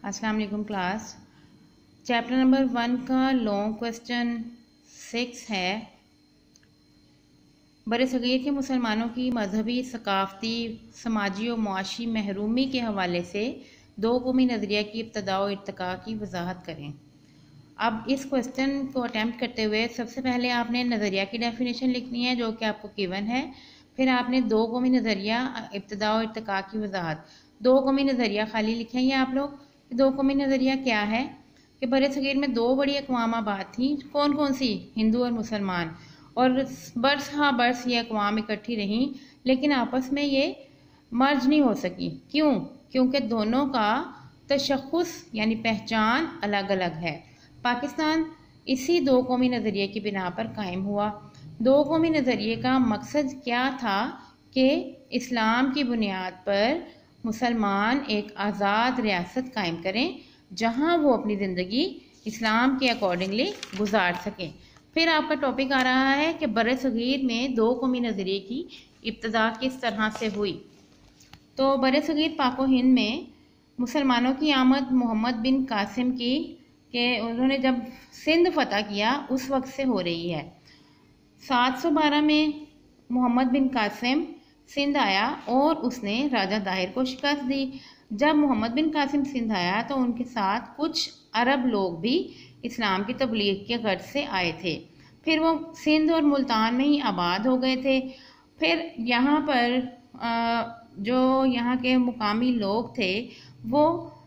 अस्सलाम वालेकुम class. Chapter number 1 का लॉन्ग क्वेश्चन 6 है। बरसगीर के मुसलमानों की मजहबी, सकाफती, समाजी और मुआशी महरूमी के हवाले से दो कौमी नज़रिया की इब्तदा और इर्तिका की वजाहत करें। अब इस क्वेश्चन को अटैम्प्ट करते हुए सबसे पहले आपने नज़रिया की डेफिनेशन लिखनी है जो कि आपको गिवन है। फिर आपने दो कौमी नज़रिया, इब्तदा और इर्तिका की वजाहत, दो कौमी नज़रिया खाली लिखेंगे आप लोग। दो कौमी नज़रिया क्या है कि बरसगीर में दो बड़ी अक़वाम आबाद थी। कौन कौन सी? हिंदू और मुसलमान। और बरस ये अक़वाम इकट्ठी रहीं, लेकिन आपस में ये मर्ज नहीं हो सकी। क्यों? क्योंकि दोनों का तशख़्ख़ुस यानी पहचान अलग अलग है। पाकिस्तान इसी दो कौमी नज़रिए की बिना पर कायम हुआ। दो कौमी नज़रिए का मकसद क्या था कि इस्लाम की बुनियाद पर मुसलमान एक आज़ाद रियासत कायम करें जहां वो अपनी ज़िंदगी इस्लाम के अकॉर्डिंगली गुजार सकें। फिर आपका टॉपिक आ रहा है कि बरसगीर में दो कौमी नज़रिए की इब्तदा किस तरह से हुई। तो बरसगीर पाको हिंद में मुसलमानों की आमद मोहम्मद बिन कासिम की कि उन्होंने जब सिंध फतह किया उस वक्त से हो रही है। 712 में मोहम्मद बिन कासिम सिंध आया और उसने राजा दाहिर को शिकस्त दी। जब मोहम्मद बिन कासिम सिंध आया तो उनके साथ कुछ अरब लोग भी इस्लाम की तबलीग के गर्ज से आए थे। फिर वो सिंध और मुल्तान में ही आबाद हो गए थे। फिर यहाँ पर जो यहाँ के मुकामी लोग थे वो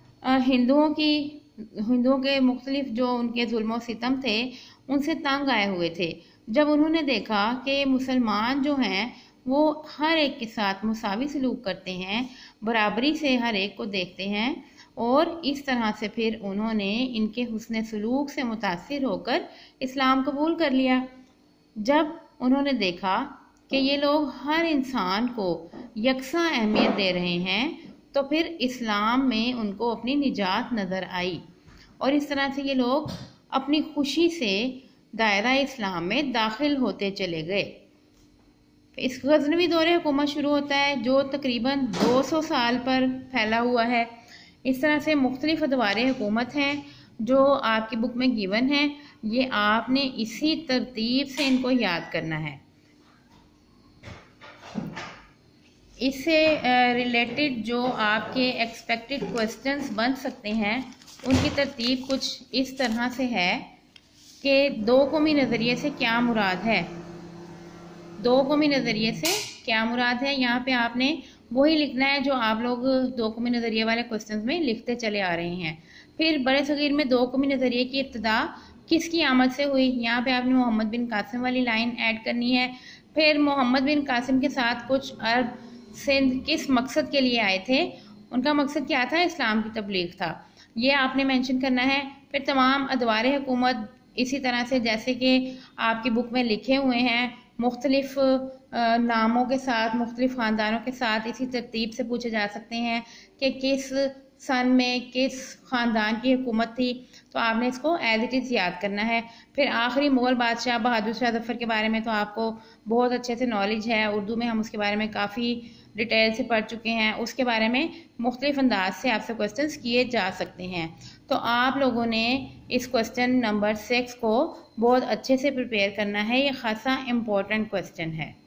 हिंदुओं के मुख्तलिफ जो उनके जुल्म सितम थे उनसे तंग आए हुए थे। जब उन्होंने देखा कि मुसलमान जो हैं वो हर एक के साथ मुसावी सलूक करते हैं, बराबरी से हर एक को देखते हैं, और इस तरह से फिर उन्होंने इनके हुस्न सलूक से मुतासिर होकर इस्लाम कबूल कर लिया। जब उन्होंने देखा कि ये लोग हर इंसान को यकसा अहमियत दे रहे हैं तो फिर इस्लाम में उनको अपनी निजात नज़र आई और इस तरह से ये लोग अपनी खुशी से दायरा इस्लाम में दाखिल होते चले गए। इस गज़नवी दौरे हुकूमत शुरू होता है जो तकरीबन 200 साल पर फैला हुआ है। इस तरह से मुख्तलिफ अदवारे हुकूमत हैं जो आपकी बुक में गिवन है। ये आपने इसी तरतीब से इनको याद करना है। इससे रिलेटेड जो आपके एक्सपेक्टेड क्वेश्चंस बन सकते हैं उनकी तरतीब कुछ इस तरह से है कि दो कौमी नज़रिए से क्या मुराद है। दो कौमी नज़रिए से क्या मुराद है, यहाँ पे आपने वही लिखना है जो आप लोग दो कौमी नज़रिए वाले क्वेश्चंस में लिखते चले आ रहे हैं। फिर बरसगीर में दो कौमी नज़रिए की इब्तिदा किसकी आमद से हुई, यहाँ पे आपने मोहम्मद बिन कासिम वाली लाइन ऐड करनी है। फिर मोहम्मद बिन कासिम के साथ कुछ अरब सिंध किस मकसद के लिए आए थे, उनका मकसद क्या था? इस्लाम की तबलीग था, ये आपने मेंशन करना है। फिर तमाम अदवारे हुकूमत इसी तरह से जैसे कि आपकी बुक में लिखे हुए हैं मुख्तलिफ नामों के साथ, मुख्तलिफ ख़ानदानों के साथ इसी तरतीब से पूछे जा सकते हैं कि किस सन में किस ख़ानदान की हुकूमत थी, तो आपने इसको एज इट इज़ याद करना है। फिर आखिरी मुग़ल बादशाह बहादुर शाह ज़फ़र के बारे में तो आपको बहुत अच्छे से नॉलेज है, उर्दू में हम उसके बारे में काफ़ी डिटेल से पढ़ चुके हैं। उसके बारे में मुख्तलिफ अंदाज से आपसे क्वेश्चंस किए जा सकते हैं। तो आप लोगों ने इस क्वेश्चन नंबर 6 को बहुत अच्छे से प्रिपेयर करना है, ये खासा इम्पोर्टेंट क्वेश्चन है।